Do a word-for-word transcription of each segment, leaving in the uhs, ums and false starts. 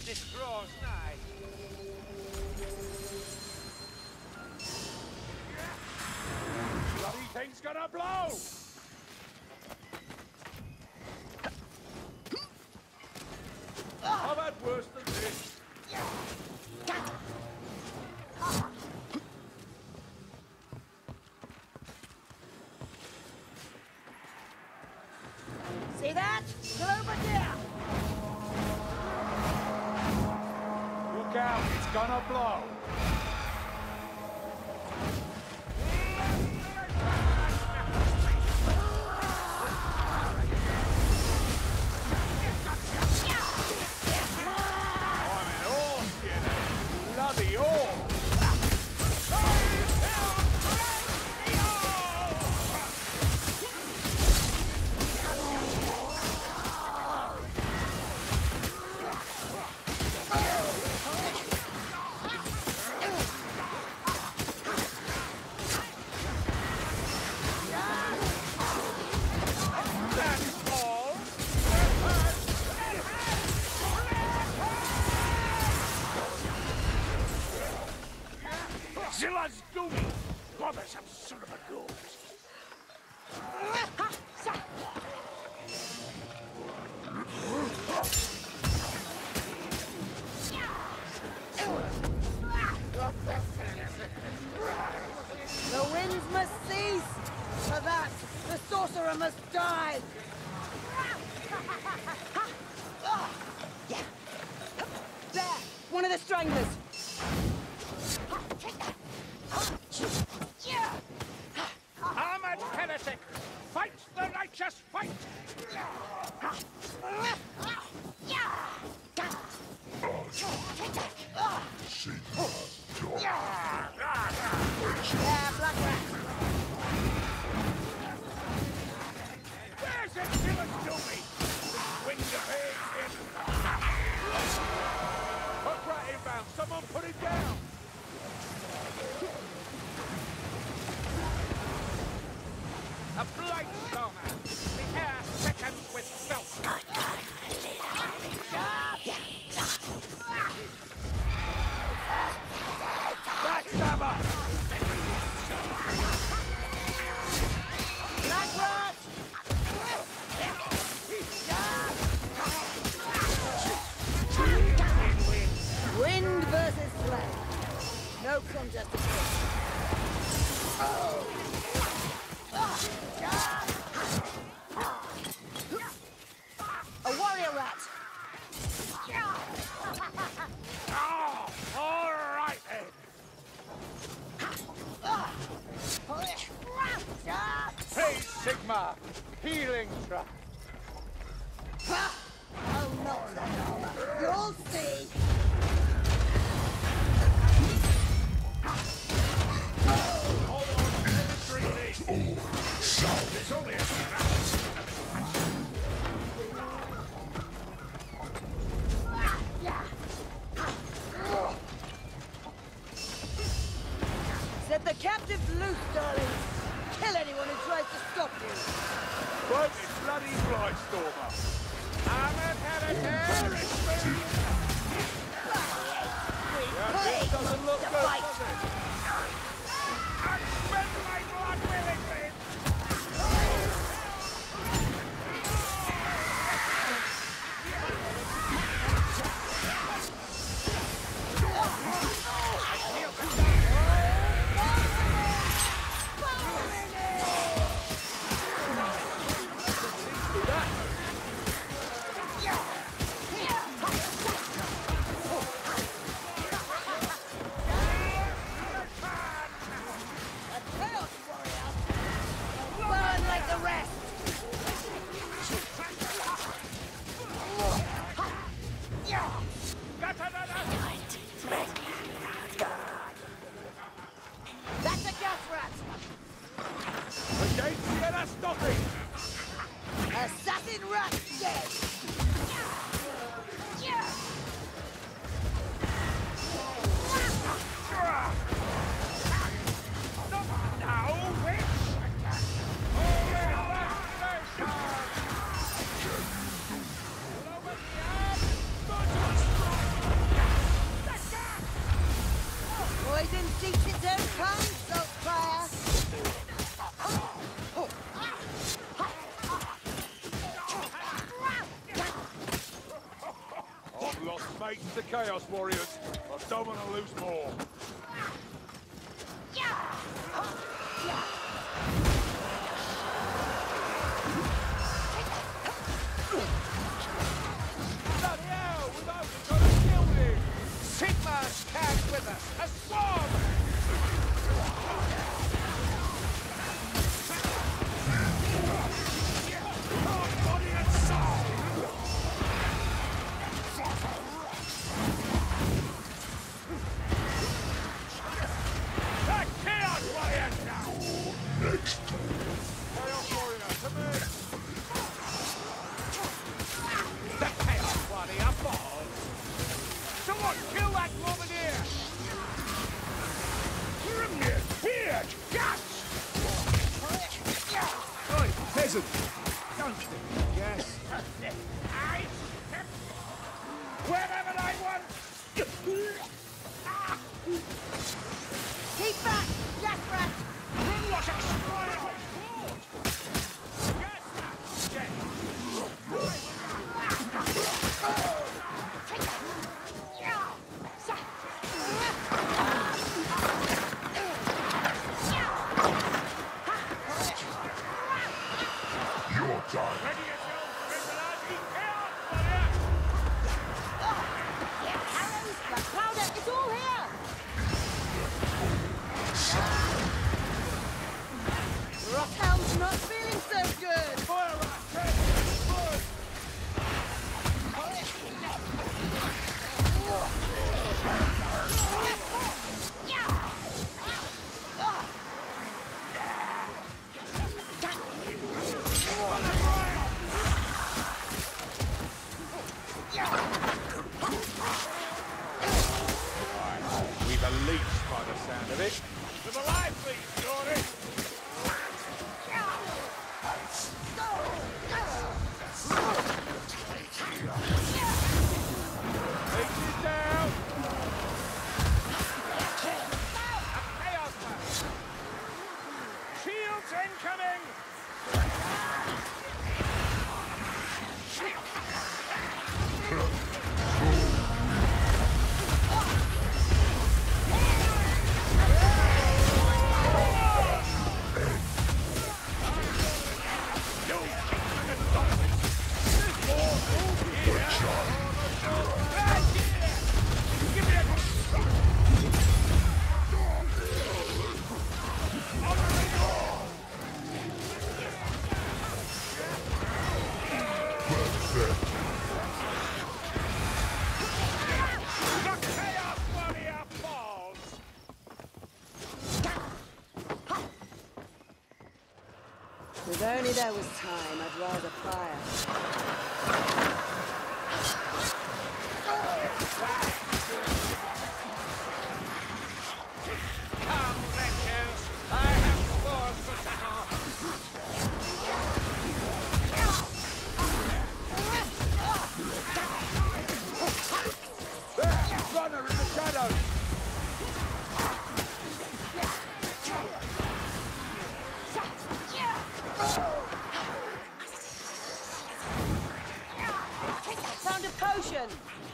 This draws nigh. Bloody thing's gonna blow! I've had worse than this. See that? Still over there! Look out, it's gonna blow! Zilla's doing! Bothersome son of a ghost! The winds must cease! For that, the sorcerer must die! There! One of the stranglers! Armored heretic! Fight the righteous fight! Yeah, Black Rat! Where's it Zilla's doing? Swing your head in! Hook rat inbound! Someone put it down! A blight stormer! The air thickens with filth! Backstabber! Black Rat! Wind versus flame. No contest at all. A warrior rat. Oh, all right then. Hey, Sigma! Healing trap! Oh, not that armor. You'll see. Hold on, drink this. There's only a Set the captives loose, darlings. Kill anyone who tries to stop you. Right, it's bloody blight stormer! armored heretic! Yeah, this doesn't look good, fight. does it? I spend my blood willingly! Burn like the rest. That's a gas rat. Against the other stopping! Assassin rat dead. Now, witch! Over the arm! Chaos Warriors. I don't want to lose more. Bloody hell, we've only got a building! Sigmar's tagged with us! A swarm! Body and soul! That Chaos Warrior now! Next. Chaos Warrior, come in! The Chaos Warrior falls! Someone kill that Bombardier! Grimnir! Here! Guts! Oi, peasant! Don't think you guess. I step wherever I want! Keep back, Jackrat! What a spoil! Yes, yes! Your time. Ready yourself, Vigilante Chaos Warrior! Arrows, the powder, it's all here! Rockhound's not feeling so good! Fire rat, take good! We've a leech by the sound of it. To the live please, Dory! Leech is down! A Chaos Mass! Shields incoming! The Chaos Warrior falls! If only there was time, I'd rise a fire. Come, wretches! I have scores to settle! There! Runner in the shadows! Found a potion!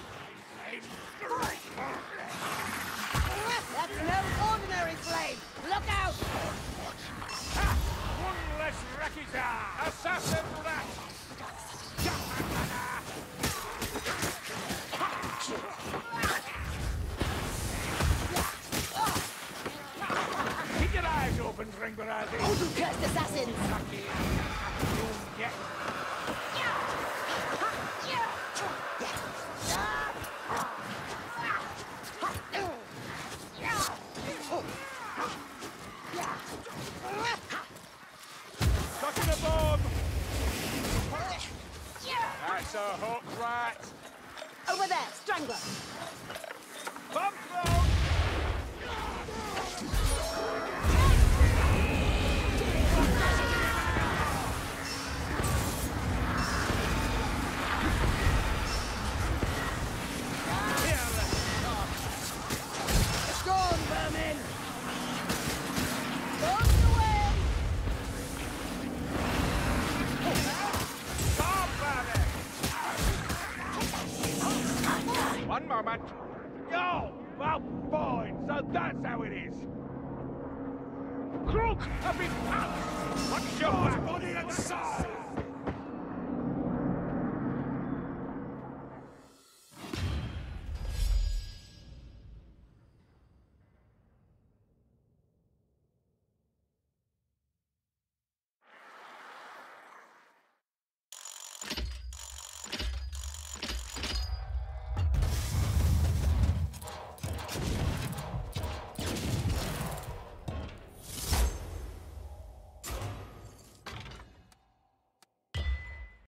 That's no ordinary flame! Look out! Ha! One less Rakita! Assassin rat! Keep your eyes open, Dringbarati! Oh, you cursed assassins! You'll get... Stuck in a bomb! That's a hook rat! Over there, Strangler! Bomb thrown! Oh, well, fine. So that's how it is. Crooks have been pounced. Watch your back. Body and soul!